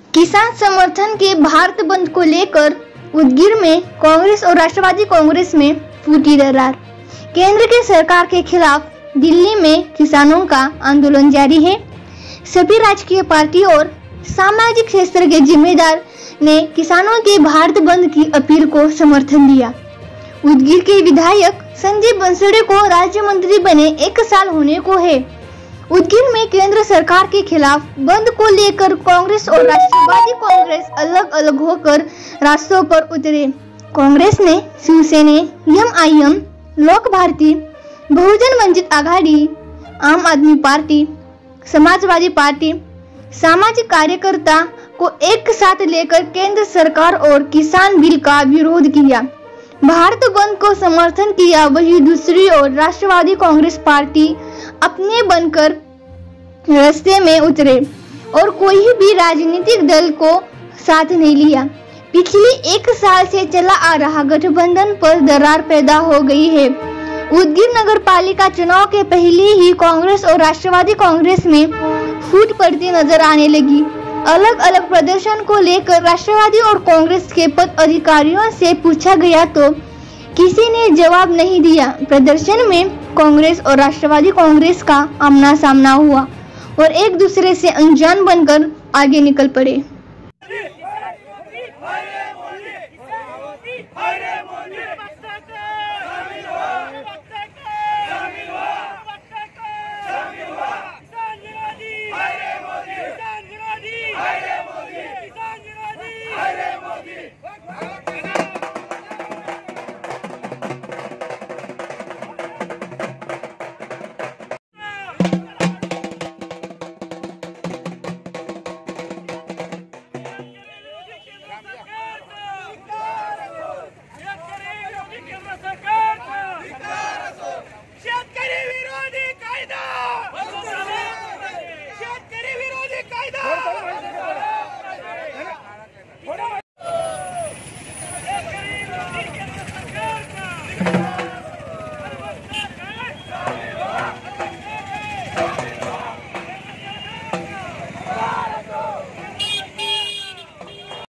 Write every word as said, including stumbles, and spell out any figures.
किसान समर्थन के भारत बंद को लेकर उदगीर में कांग्रेस और राष्ट्रवादी कांग्रेस में फूटी दरार। केंद्र की सरकार के खिलाफ दिल्ली में किसानों का आंदोलन जारी है। सभी राजकीय पार्टी और सामाजिक क्षेत्र के जिम्मेदार ने किसानों के भारत बंद की अपील को समर्थन दिया। उदगीर के विधायक संजय बंसड़े को राज्य मंत्री बने एक साल होने को है। उदगीर में केंद्र सरकार के खिलाफ बंद को लेकर कांग्रेस और राष्ट्रवादी कांग्रेस अलग अलग होकर रास्तों पर उतरे। कांग्रेस ने शिवसेना, एम आई एम, लोक भारती, बहुजन वंचित आघाड़ी, आम आदमी पार्टी, समाजवादी पार्टी, सामाजिक कार्यकर्ता को एक साथ लेकर केंद्र सरकार और किसान बिल का विरोध किया। भारत बंद को समर्थन किया। वही दूसरी ओर राष्ट्रवादी कांग्रेस पार्टी अपने बनकर रास्ते में उतरे और कोई भी राजनीतिक दल को साथ नहीं लिया। पिछले एक साल से चला आ रहा गठबंधन पर दरार पैदा हो गई है। उदगीर नगर पालिका चुनाव के पहले ही कांग्रेस और राष्ट्रवादी कांग्रेस में फूट पड़ती नजर आने लगी। अलग अलग प्रदर्शन को लेकर राष्ट्रवादी और कांग्रेस के पद अधिकारियों से पूछा गया तो किसी ने जवाब नहीं दिया। प्रदर्शन में कांग्रेस और राष्ट्रवादी कांग्रेस का आमना सामना हुआ और एक दूसरे से अनजान बनकर आगे निकल पड़े।